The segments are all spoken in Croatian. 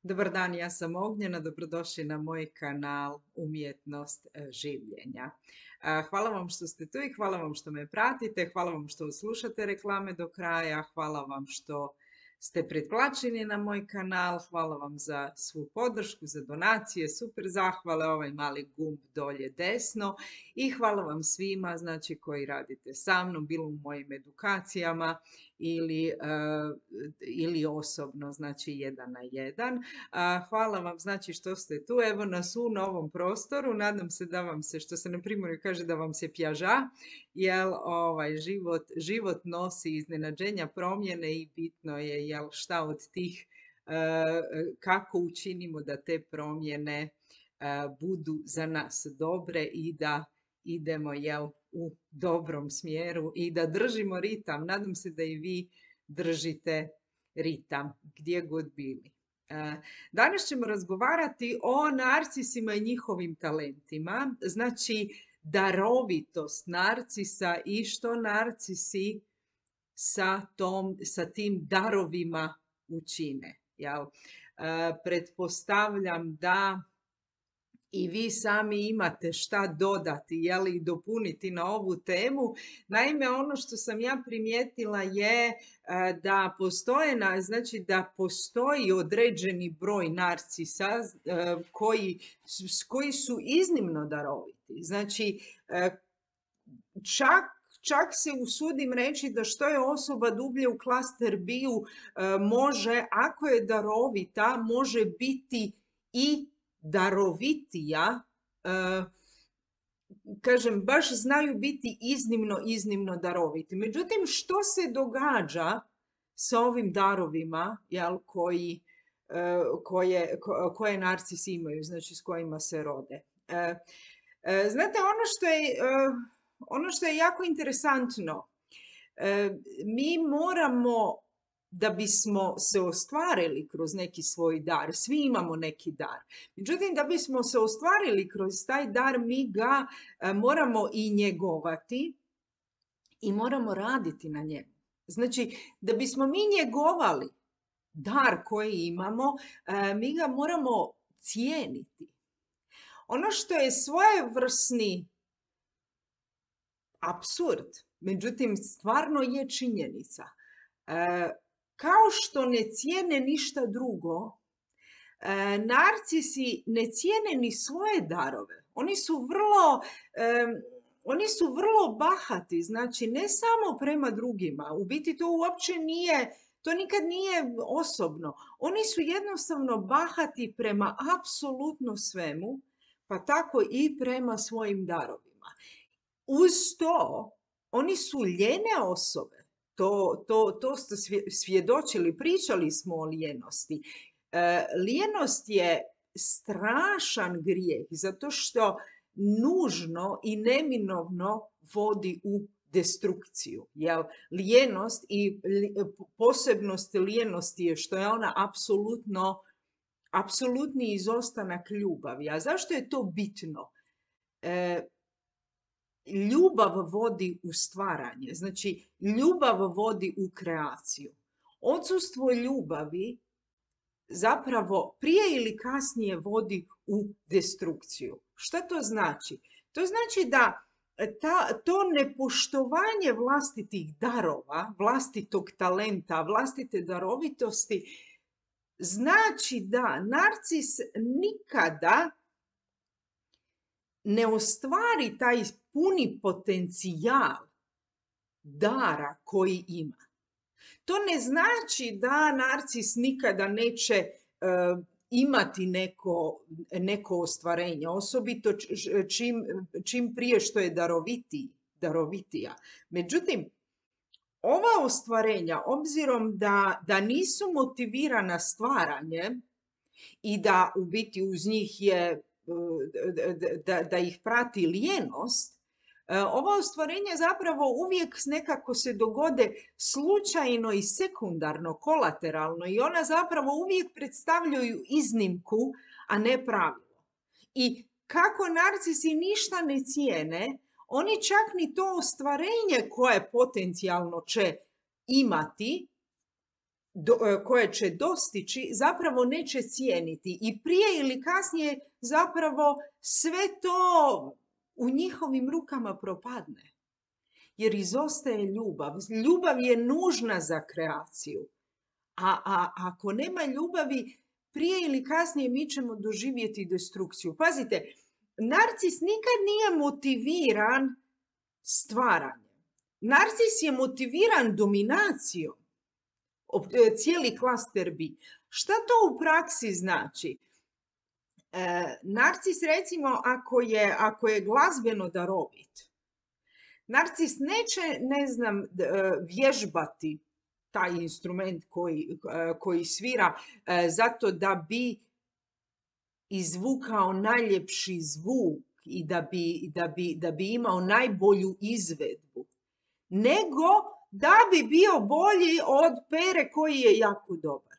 Dobar dan, ja sam Ognjena, dobrodošli na moj kanal Umjetnost življenja. Hvala vam što ste tu i hvala vam što me pratite, hvala vam što slušate reklame do kraja, hvala vam što ste pretplaćeni na moj kanal, hvala vam za svu podršku, za donacije, super zahvale, ovaj mali gumb dolje desno i hvala vam svima znači, koji radite sa mnom, bilo u mojim edukacijama ili osobno, znači 1 na 1. Hvala vam znači što ste tu, evo nas u novom prostoru, nadam se da vam se, što se na primjer kaže da vam se pjaža, jer život nosi iznenađenja, promjene i bitno je jel, šta od tih, kako učinimo da te promjene budu za nas dobre i da idemo jel, u dobrom smjeru i da držimo ritam. Nadam se da i vi držite ritam gdje god bili. Danas ćemo razgovarati o narcisima i njihovim talentima, znači darovitost narcisa i što narcisi sa tim darovima učine. Jel? Pretpostavljam da i vi sami imate šta dodati, i dopuniti na ovu temu. Naime, ono što sam ja primijetila je da da postoji određeni broj narcisa koji su iznimno daroviti. Znači, čak se usudim reći da što je osoba dublje u klaster biju može, ako je darovita, može biti i darovitija, kažem, baš znaju biti iznimno daroviti. Međutim, što se događa sa ovim darovima, jel, koje narcisi imaju, znači s kojima se rode? Znate, ono što je jako interesantno, mi moramo, da bismo se ostvarili kroz neki svoj dar, svi imamo neki dar. Međutim, da bismo se ostvarili kroz taj dar, mi ga moramo i njegovati i moramo raditi na njemu. Znači, da bismo mi njegovali dar koji imamo, mi ga moramo cijeniti. Ono što je svojevrsni apsurd, međutim, stvarno je činjenica. Kao što ne cijene ništa drugo, narcisi ne cijene ni svoje darove. Oni su vrlo bahati, znači ne samo prema drugima. U biti to uopće nije, to nikad nije osobno. Oni su jednostavno bahati prema apsolutno svemu, pa tako i prema svojim darovima. Uz to, oni su ljene osobe. To ste svjedočili, pričali smo o lijenosti. Lijenost je strašan grijeh, zato što nužno i neminovno vodi u destrukciju. Jel? Lijenost i posebnost lijenosti je što je ona apsolutni izostanak ljubavi. A zašto je to bitno? Ljubav vodi u stvaranje, znači ljubav vodi u kreaciju. Odsustvo ljubavi zapravo prije ili kasnije vodi u destrukciju. Šta to znači? To znači da to nepoštovanje vlastitih darova, vlastitog talenta, vlastite darovitosti, znači da narcis nikada ne ostvari taj puni potencijal dara koji ima. To ne znači da narcis nikada neće imati neko ostvarenje, osobito čim prije što je darovitija. Međutim, ova ostvarenja, obzirom da nisu motivirana stvaranjem i da u biti uz njih je da ih prati lijenost, ova ostvarenja zapravo uvijek nekako se dogode slučajno i sekundarno, kolateralno i ona zapravo uvijek predstavljaju iznimku, a ne pravilo. I kako narcisi ništa ne cijene, oni čak ni to ostvarenje koje potencijalno će imati, koje će dostići, zapravo neće cijeniti. I prije ili kasnije zapravo sve to u njihovim rukama propadne. Jer izostaje ljubav. Ljubav je nužna za kreaciju. A ako nema ljubavi, prije ili kasnije mi ćemo doživjeti destrukciju. Pazite, narcis nikad nije motiviran stvaranjem. Narcis je motiviran dominacijom. Cijeli klaster B. Šta to u praksi znači? Narcis, recimo, ako je glazbeno darovit, narcis neće, ne znam, vježbati taj instrument koji svira zato da bi izvukao najljepši zvuk i da bi imao najbolju izvedbu, nego da bi bio bolji od Pere koji je jako dobar.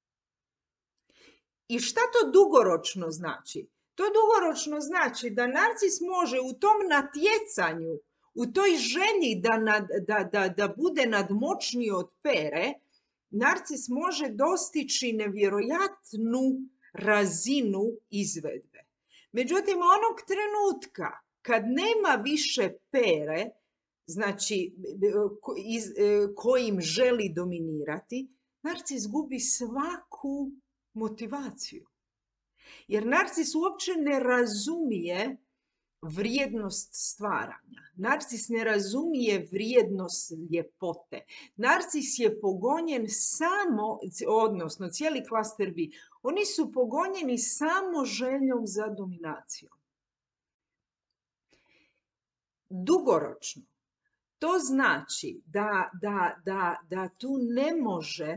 I šta to dugoročno znači? To dugoročno znači da narcis može u tom natjecanju, u toj želji da bude nadmoćniji od Pere, narcis može dostići nevjerojatnu razinu izvedbe. Međutim, onog trenutka kad nema više Pere, znači kojim želi dominirati, narcis gubi svaku motivaciju. Jer narcis uopće ne razumije vrijednost stvaranja. Narcis ne razumije vrijednost ljepote. Narcis je pogonjen samo, odnosno cijeli klaster B, oni su pogonjeni samo željom za dominacijom. Dugoročno, to znači da tu ne može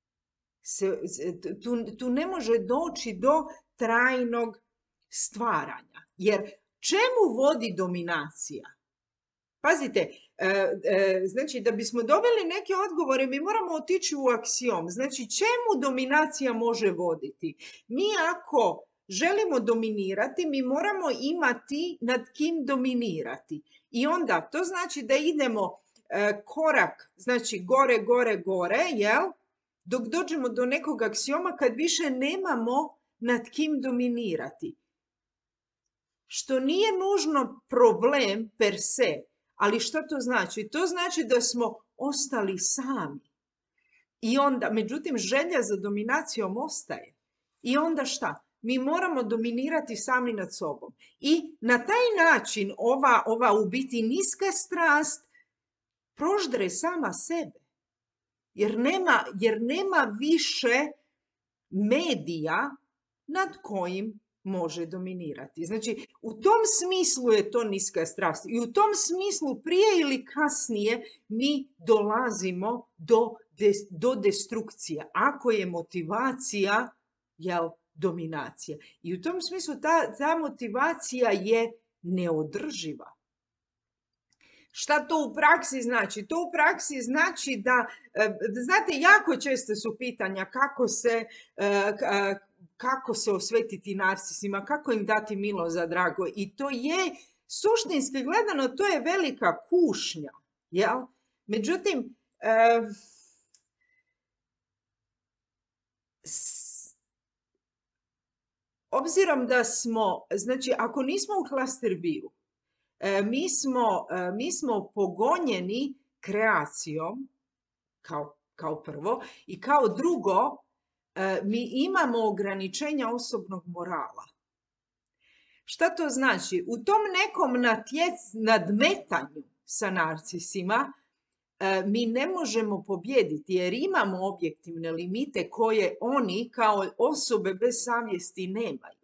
tu ne može doći do trajnog stvaranja. Jer čemu vodi dominacija? Pazite, znači da bismo dobili neke odgovore, mi moramo otići u aksiom. Znači, čemu dominacija može voditi? Mi ako želimo dominirati, mi moramo imati nad kim dominirati. I onda to znači da idemo korak, znači gore, jel? Dok dođemo do nekog aksioma kad više nemamo nad kim dominirati. Što nije nužno problem per se, ali što to znači? To znači da smo ostali sami. I onda, međutim, želja za dominacijom ostaje. I onda šta? Mi moramo dominirati sami nad sobom. I na taj način ova u biti niska strast proždre sama sebe. Jer nema više medija nad kojim može dominirati. Znači, u tom smislu je to niska strast. I u tom smislu prije ili kasnije mi dolazimo do destrukcije. Ako je motivacija, dominacija. I u tom smislu ta motivacija je neodrživa. Šta to u praksi znači? To u praksi znači da, znate, jako često su pitanja kako se osvetiti narcisima, kako im dati milo za drago. I to je, suštinski gledano, to je velika kušnja. Jel? Međutim, obzirom da smo, znači, ako nismo u klaster B-u, mi smo pogonjeni kreacijom, kao prvo, i kao drugo, mi imamo ograničenja osobnog morala. Šta to znači? U tom nekom nadmetanju sa narcisima mi ne možemo pobijediti jer imamo objektivne limite koje oni kao osobe bez savjesti nemaju.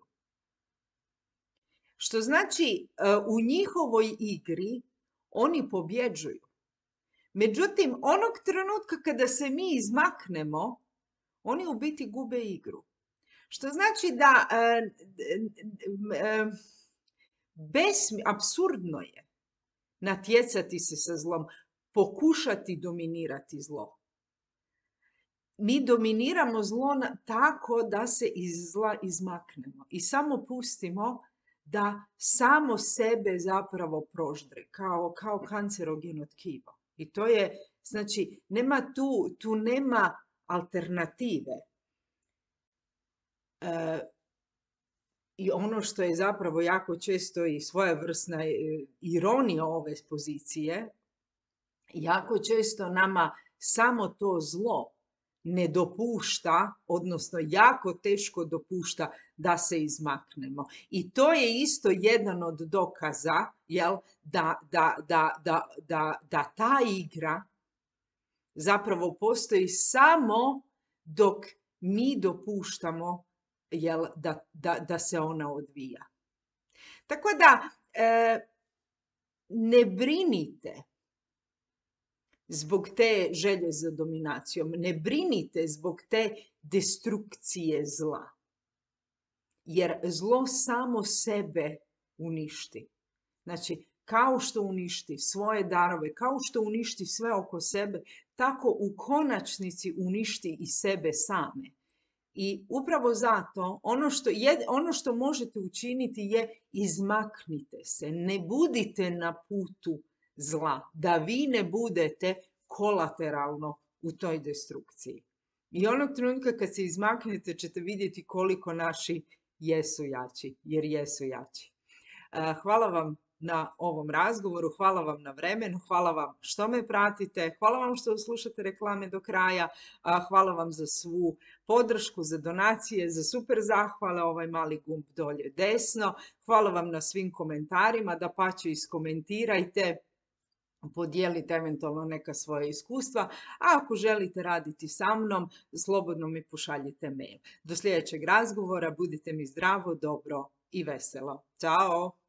Što znači u njihovoj igri oni pobjeđuju. Međutim, onog trenutka kada se mi izmaknemo, oni u biti gube igru. Što znači da apsurdno je natjecati se sa zlom, pokušati dominirati zlo. Mi dominiramo zlo tako da se iz zla izmaknemo i samo pustimo da samo sebe zapravo proždre, kao kancerogeno tkivo. I to je, znači, nema tu nema alternative. I ono što je zapravo jako često i svojevrsna ironija ove pozicije, jako često nama samo to zlo ne dopušta, odnosno jako teško dopušta da se izmaknemo. I to je isto jedan od dokaza, jel, da ta igra zapravo postoji samo dok mi dopuštamo, jel, da se ona odvija. Tako da ne brinite zbog te želje za dominacijom, ne brinite zbog te destrukcije zla. Jer zlo samo sebe uništi. Znači, kao što uništi svoje darove, kao što uništi sve oko sebe, tako u konačnici uništi i sebe same. I upravo zato ono što možete učiniti je izmaknite se, ne budite na putu zla, da vi ne budete kolateralno u toj destrukciji. I onog trenutka kad se izmaknete ćete vidjeti koliko naši jesu jači, jer jesu jači. Hvala vam na ovom razgovoru, hvala vam na vremenu, hvala vam što me pratite, hvala vam što slušate reklame do kraja, hvala vam za svu podršku, za donacije, za super zahvale, ovaj mali gumb dolje desno, hvala vam na svim komentarima, dapače iskomentirajte, podijelite eventualno neka svoja iskustva, a ako želite raditi sa mnom, slobodno mi pošaljite mail. Do sljedećeg razgovora, budite mi zdravo, dobro i veselo. Ćao!